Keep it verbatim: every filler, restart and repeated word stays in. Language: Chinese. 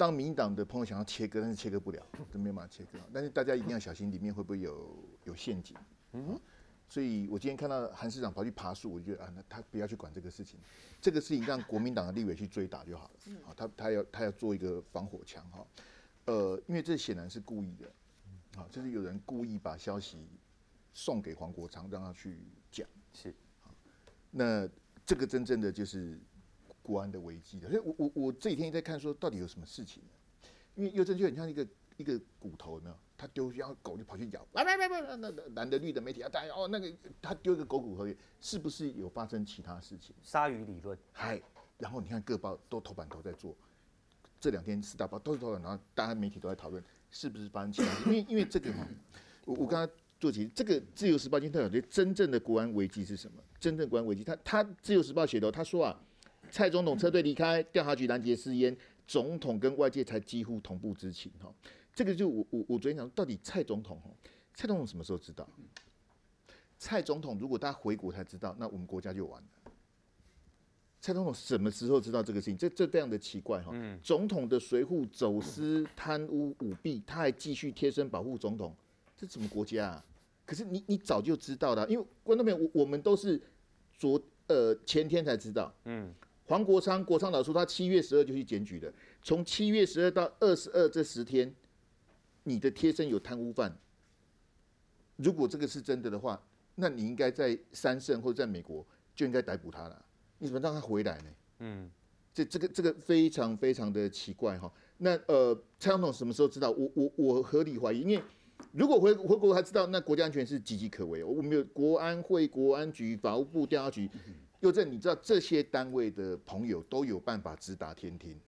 当民进党的朋友想要切割，但是切割不了，都没有办法切割。但是大家一定要小心，里面会不会有有陷阱？嗯。所以我今天看到韩市长跑去爬树，我就觉得啊，那他不要去管这个事情，这个事情让国民党的立委去追打就好了。啊，他他要他要做一个防火墙哈，呃，因为这显然是故意的，啊，就是有人故意把消息送给黄国昌，让他去讲。 是， 啊，那这个真正的就是国安的危机的。所以我我我这几天在看说，到底有什么事情呢？因为佑正就很像一个一个骨头，有没有？他丢，然后狗就跑去咬，喂喂喂喂，那蓝的绿的媒体啊，大家哦，那个他丢一个狗骨头，是不是有发生其他事情？ 鲨鱼理论， 嗨，然后你看各报都头版头在做，这两天四大报都是头版，然后大家媒体都在讨论是不是发生其他事，因为因为这个哈，我我刚刚做起这个《自由时报》今天特别真正的国安危机是什么？真正国安危机，他他《自由时报》写的，他说啊，蔡总统撤退离开，调查局拦截私烟，总统跟外界才几乎同步知情哈。这个就我我我昨天讲，到底蔡总统蔡总统什么时候知道？蔡总统如果他回国才知道，那我们国家就完了。蔡总统什么时候知道这个事情？这这非常的奇怪哈。嗯、总统的随扈、走私、贪污、舞弊，他还继续贴身保护总统，这什么国家啊？可是你你早就知道了，因为观众朋友，我我们都是昨呃前天才知道。嗯。黄国昌国昌老叔他七月十二就去检举了，从七月十二到二十二这十天。你的贴身有贪污犯，如果这个是真的的话，那你应该在三胜或者在美国就应该逮捕他了。你怎么让他回来呢？嗯，这这个这个非常非常的奇怪哈。那呃，蔡总统什么时候知道？我我我合理怀疑，因为如果回回国还知道，那国家安全是岌岌可危。我们有国安会、国安局、法务部调查局，佑正，你知道这些单位的朋友都有办法直达天听。